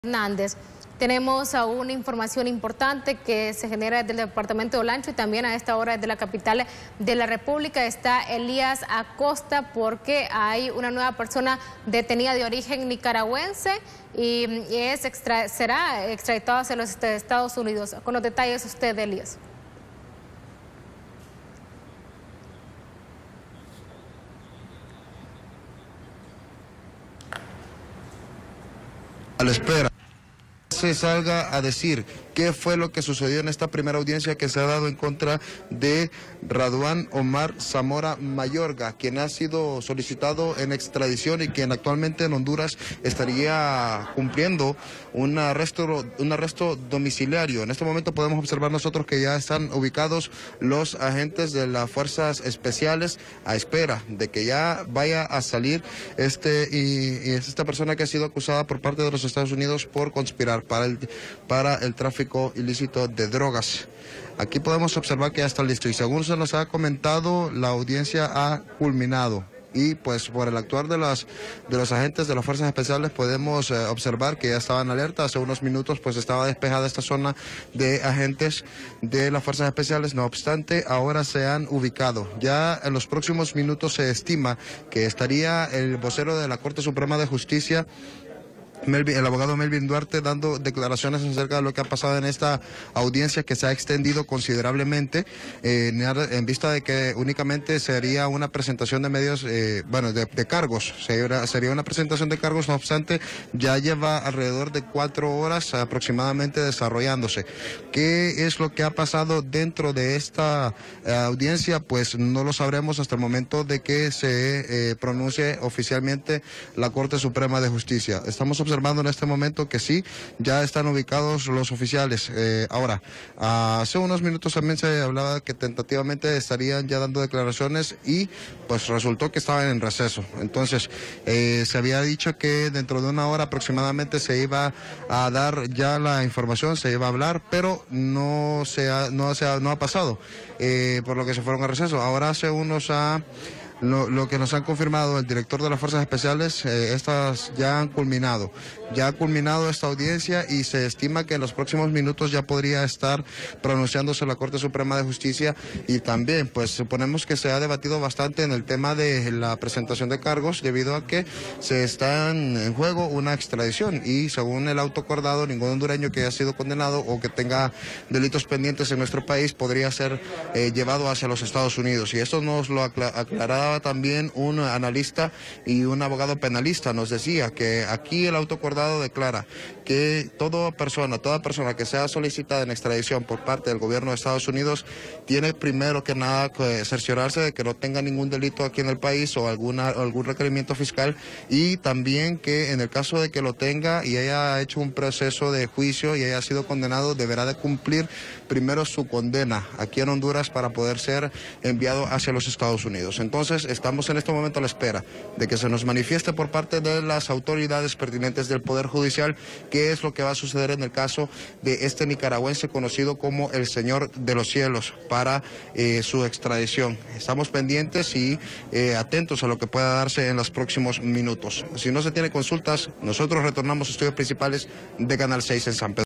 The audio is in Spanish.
Hernández. Tenemos aún una información importante que se genera desde el departamento de Olancho y también a esta hora desde la capital de la República. Está Elías Acosta porque hay una nueva persona detenida de origen nicaragüense y será extraditado hacia los Estados Unidos. Con los detalles usted, Elías. A la espera se salga a decir qué fue lo que sucedió en esta primera audiencia que se ha dado en contra de Raduan Omar Zamora Mayorga, quien ha sido solicitado en extradición y quien actualmente en Honduras estaría cumpliendo un arresto domiciliario. En este momento podemos observar nosotros que ya están ubicados los agentes de las fuerzas especiales a espera de que ya vaya a salir esta persona que ha sido acusada por parte de los Estados Unidos por conspirar para el tráfico ilícito de drogas. Aquí podemos observar que ya está listo y según se nos ha comentado, la audiencia ha culminado. Y pues por el actuar de los agentes de las fuerzas especiales podemos observar que ya estaban alerta. Hace unos minutos pues estaba despejada esta zona de agentes de las fuerzas especiales. No obstante, ahora se han ubicado. Ya en los próximos minutos se estima que estaría el vocero de la Corte Suprema de Justicia, el abogado Melvin Duarte, dando declaraciones acerca de lo que ha pasado en esta audiencia que se ha extendido considerablemente en vista de que únicamente sería una presentación de medios, de cargos, sería una presentación de cargos. No obstante, ya lleva alrededor de 4 horas aproximadamente desarrollándose. ¿Qué es lo que ha pasado dentro de esta audiencia? Pues no lo sabremos hasta el momento de que se pronuncie oficialmente la Corte Suprema de Justicia. Estamos observando en este momento que sí, ya están ubicados los oficiales. Ahora, hace unos minutos también se hablaba que tentativamente estarían ya dando declaraciones y pues resultó que estaban en receso. Entonces, se había dicho que dentro de una hora aproximadamente se iba a dar ya la información, se iba a hablar, pero no ha pasado, por lo que se fueron a receso. Ahora hace unos lo que nos han confirmado el director de las Fuerzas Especiales, estas ya han culminado. Ya ha culminado esta audiencia y se estima que en los próximos minutos ya podría estar pronunciándose la Corte Suprema de Justicia. Y también, pues suponemos que se ha debatido bastante en el tema de la presentación de cargos debido a que se está en juego una extradición y según el auto acordado, ningún hondureño que haya sido condenado o que tenga delitos pendientes en nuestro país podría ser llevado hacia los Estados Unidos. Y esto nos lo aclaraba también un analista y un abogado penalista. Nos decía que aquí el auto acordado declara que toda persona que sea solicitada en extradición por parte del gobierno de Estados Unidos tiene primero que nada que cerciorarse de que no tenga ningún delito aquí en el país o algún requerimiento fiscal, y también que en el caso de que lo tenga y haya hecho un proceso de juicio y haya sido condenado, deberá de cumplir primero su condena aquí en Honduras para poder ser enviado hacia los Estados Unidos. Entonces estamos en este momento a la espera de que se nos manifieste por parte de las autoridades pertinentes del Poder Judicial qué es lo que va a suceder en el caso de este nicaragüense conocido como el Señor de los Cielos para su extradición. Estamos pendientes y atentos a lo que pueda darse en los próximos minutos. Si no se tiene consultas, nosotros retornamos a estudios principales de Canal 6 en San Pedro.